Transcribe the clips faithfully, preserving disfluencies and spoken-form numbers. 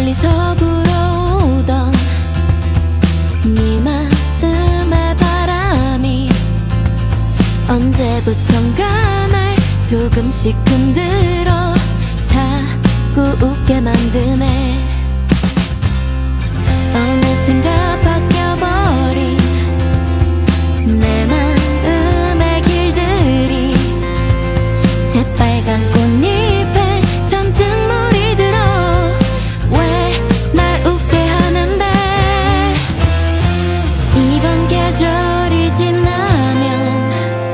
멀리서 불어오던 네 마음의 바람이 언제부턴가 날 조금씩 흔들어 자꾸 웃게 만드네. 어느샌가 바뀌어버린 내 마음의 길들이 새빨간 꽃잎에 잔뜩 물이 들어 왜 날 웃게 하는데. 이번 계절이 지나면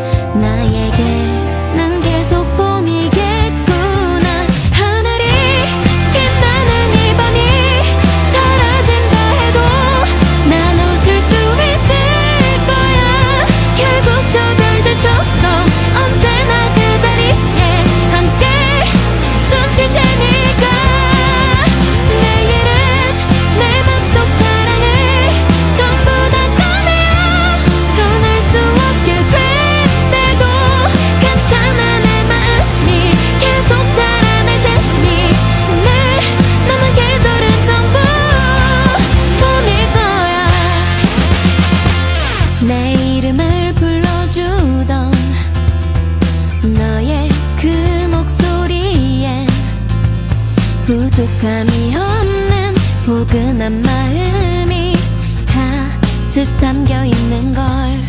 나에게는 계속 봄이겠구나. 하늘이 빛나는 이 밤이 사라진다 해도 난 웃을 수 있을 거야. 결국 저 별들처럼 언제나 그 자리에 함께 숨 쉴 테니까. 내일은 내 맘속 사랑을 전부 다 꺼내어 전할 수 없게 된대도 괜찮아. 내 마음이 계속 자라날 테니 내 남은 계절은 전부 봄일 거야. 내 이름을 불러주던 너의 그 목소리엔 부족함이 없는 포근한 마음이 가득 담겨 있는 걸.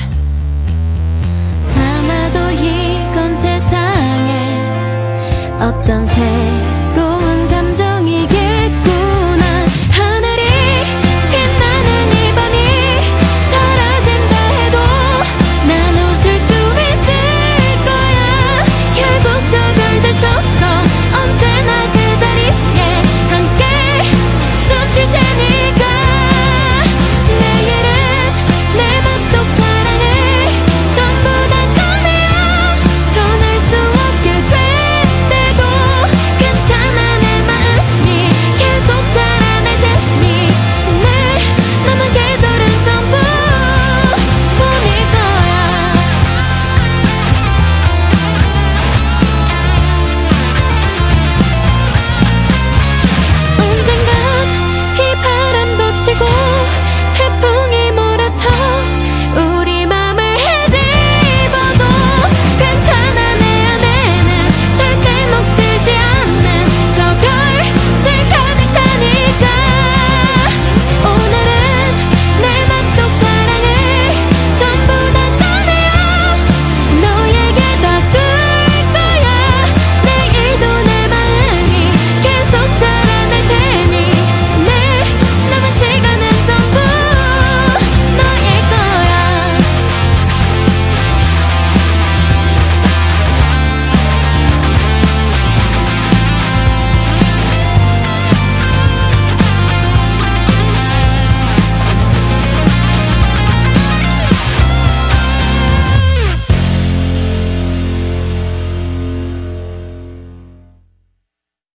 아마도 이건 세상에 없던 새로운 감정이겠구나. 하늘이 빛나는 이 밤이 사라진다 해도 난 웃을 수 있을 거야. 결국 저